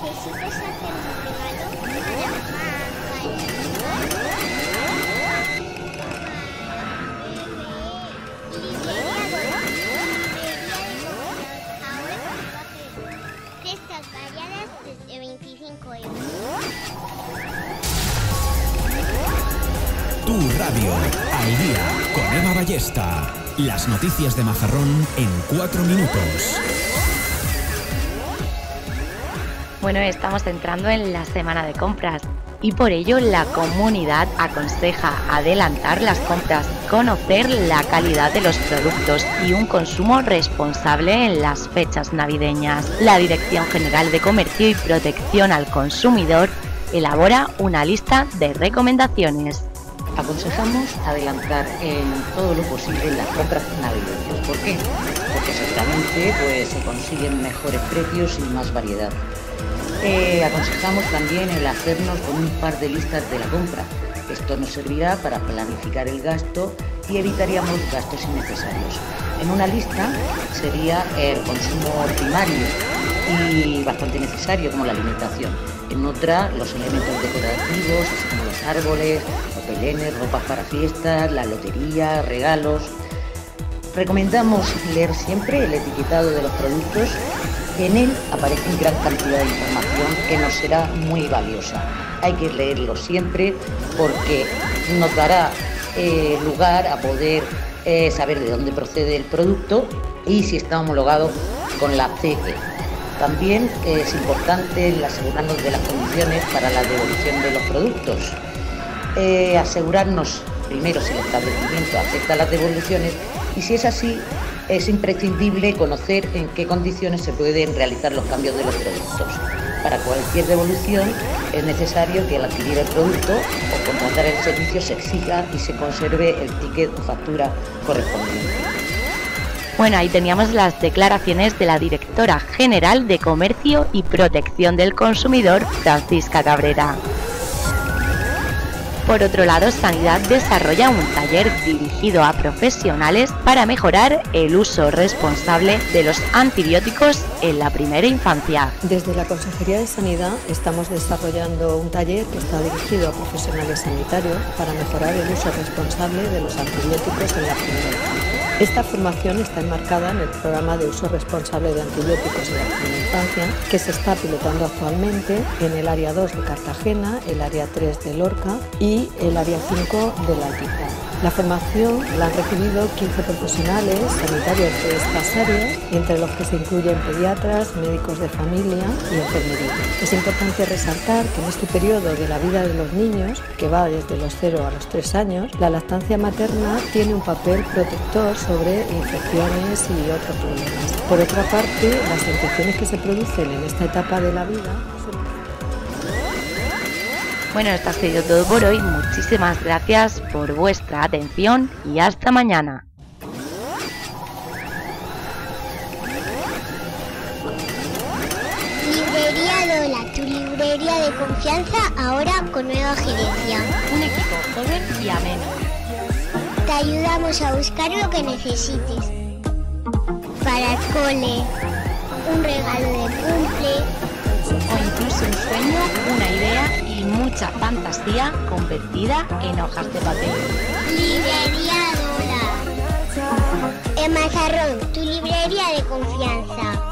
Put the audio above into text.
necesitas hacer un regalo para mamá, para el cestas variadas desde 25 euros. Tu radio, al día, con Eva Ballesta. Las noticias de Mazarrón en 4 minutos. Bueno, estamos entrando en la semana de compras y por ello la comunidad aconseja adelantar las compras, conocer la calidad de los productos y un consumo responsable en las fechas navideñas. La Dirección General de Comercio y Protección al Consumidor elabora una lista de recomendaciones. Aconsejamos adelantar en todo lo posible las compras navideñas. ¿Por qué? Porque seguramente se consiguen mejores precios y más variedad. Aconsejamos también el hacernos con un par de listas de la compra. Esto nos servirá para planificar el gasto y evitaríamos gastos innecesarios. En una lista sería el consumo primario y bastante necesario, como la alimentación. En otra, los elementos decorativos, así como los árboles, los belenes, ropas para fiestas, la lotería, regalos. Recomendamos leer siempre el etiquetado de los productos. En él aparece gran cantidad de información que nos será muy valiosa. Hay que leerlo siempre porque nos dará lugar a poder saber de dónde procede el producto y si está homologado con la CE. También es importante asegurarnos de las condiciones para la devolución de los productos. Asegurarnos primero si el establecimiento acepta las devoluciones y si es así, es imprescindible conocer en qué condiciones se pueden realizar los cambios de los productos. Para cualquier devolución es necesario que al adquirir el producto o contratar el servicio se exija y se conserve el ticket o factura correspondiente. Bueno, ahí teníamos las declaraciones de la Directora General de Comercio y Protección del Consumidor, Francisca Cabrera. Por otro lado, Sanidad desarrolla un taller dirigido a profesionales para mejorar el uso responsable de los antibióticos en la primera infancia. Desde la Consejería de Sanidad estamos desarrollando un taller que está dirigido a profesionales sanitarios para mejorar el uso responsable de los antibióticos en la primera infancia. Esta formación está enmarcada en el programa de uso responsable de antibióticos en la primera infancia, que se está pilotando actualmente en el área 2 de Cartagena, el área 3 de Lorca y el área 5 de La Altiplano. La formación la han recibido 15 profesionales sanitarios de estas áreas, entre los que se incluyen pediatras, médicos de familia y enfermería. Es importante resaltar que en este periodo de la vida de los niños, que va desde los 0 a los 3 años, la lactancia materna tiene un papel protector sobre infecciones y otros problemas. Por otra parte, las infecciones que se producen en esta etapa de la vida son... Bueno, esto ha sido todo por hoy. Muchísimas gracias por vuestra atención y hasta mañana. Librería Lola, tu librería de confianza, ahora con nueva gerencia. Un equipo joven y ameno. Te ayudamos a buscar lo que necesites. Para el cole, un regalo de cumple o incluso un sueño, una idea y mucha fantasía convertida en hojas de papel. Librería Lola. En Mazarrón, tu librería de confianza.